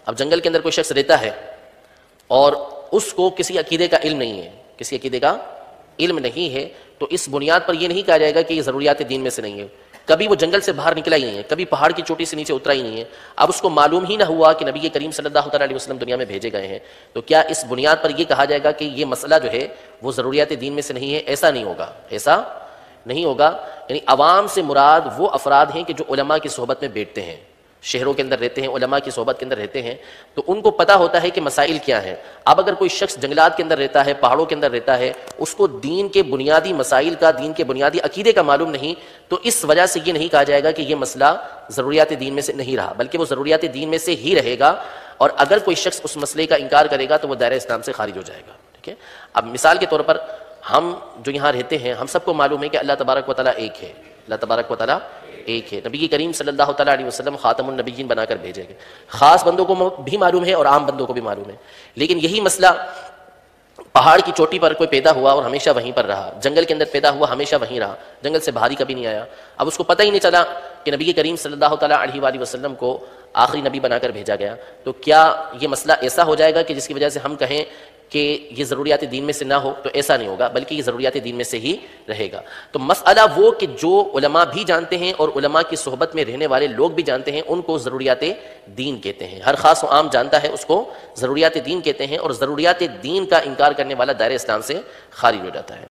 اب جنگل کے اندر کوئی شخص رہتا ہے اور اس کو کسی عقیدے کا علم نہیں ہے، کسی عقیدے کا علم نہیں ہے، تو اس بنیاد پر یہ نہیں کہا جائے گا کہ یہ ضروریات دین میں سے نہیں ہے. کبھی وہ جنگل سے باہر نکلا ہی نہیں ہے، کبھی پہاڑ کی چوٹی سے نیچے اترا ہی نہیں ہے، اب اس کو معلوم ہی نہ ہوا کہ نبی کریم صلی اللہ تعالیٰ علیہ وسلم دنیا میں بھیجے گئے ہیں، تو کیا اس بنیاد پر یہ کہا جائے گا کہ یہ مسئلہ جو ہے وہ ضروریات دین میں سے نہیں ہے؟ ایسا نہیں ہوگا، ایسا نہیں ہوگا. یعنی عوام سے مراد وہ افراد ہیں کہ جو علماء کی صحبت میں بیٹھتے ہیں، شہروں کے اندر رہتے ہیں، علماء کی صحبت کے اندر رہتے ہیں، تو ان کو پتہ ہوتا ہے کہ مسائل کیا ہیں. اب اگر کوئی شخص جنگلات کے اندر رہتا ہے، پہاڑوں کے اندر رہتا ہے، اس کو دین کے بنیادی مسائل کا، دین کے بنیادی عقیدے کا معلوم نہیں، تو اس وجہ سے یہ نہیں کہا جائے گا کہ یہ مسئلہ ضروریات دین میں سے نہیں رہا، بلکہ وہ ضروریات دین میں سے ہی رہے گا. اور اگر کوئی شخص اس مسئلے کا انکار کرے گا تو وہ دائرہ اسلام سے خارج ہو جائے گا. ٹھیک ہے. اب مثال کے طور پر ہم جو یہاں رہتے ہیں، ہم سب کو معلوم ہے کہ اللہ تبارک و تعالیٰ ایک ہے، اللہ تبارک و تعالیٰ ایک ہے. نبی کریم صلی اللہ تعالیٰ علیہ وسلم خاتم النبیین بنا کر بھیجے گئے. خاص بندوں کو بھی معلوم ہے اور عام بندوں کو بھی معلوم ہے. لیکن یہی مسئلہ پہاڑ کی چوٹی پر کوئی پیدا ہوا اور ہمیشہ وہیں پر رہا، جنگل کے اندر پیدا ہوا ہمیشہ وہیں رہا، جنگل سے باہر ہی کبھی نہیں آیا. اب اس کو پتہ ہی نہیں چلا کہ نبی کریم صلی اللہ تعالیٰ علیہ وآلہ وسلم کو آخری نبی بنا کر بھیجا گیا، تو کیا یہ مسئلہ ایسا ہو جائے گا کہ جس کی وجہ سے ہم کہیں کہ یہ ضروریات دین میں سے نہ ہو؟ تو ایسا نہیں ہوگا، بلکہ یہ ضروریات دین میں سے ہی رہے گا. تو مسئلہ وہ کہ جو علماء بھی جانتے ہیں اور علماء کی صحبت میں رہنے والے لوگ بھی جانتے ہیں، ان کو ضروریات دین کہتے ہیں. ہر خاص و عام جانتا ہے، اس کو ضروریات دین کہتے ہیں، اور ضروریات دین کا انکار کرنے والا دائرہ اسلام سے خارج ہو جاتا ہے.